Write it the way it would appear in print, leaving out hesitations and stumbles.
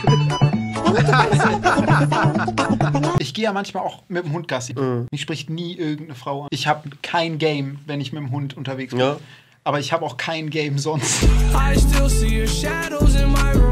Ich gehe ja manchmal auch mit dem Hund Gassi. Mich spricht nie irgendeine Frau an. Ich habe kein Game, wenn ich mit dem Hund unterwegs bin. Ja. Aber ich habe auch kein Game sonst.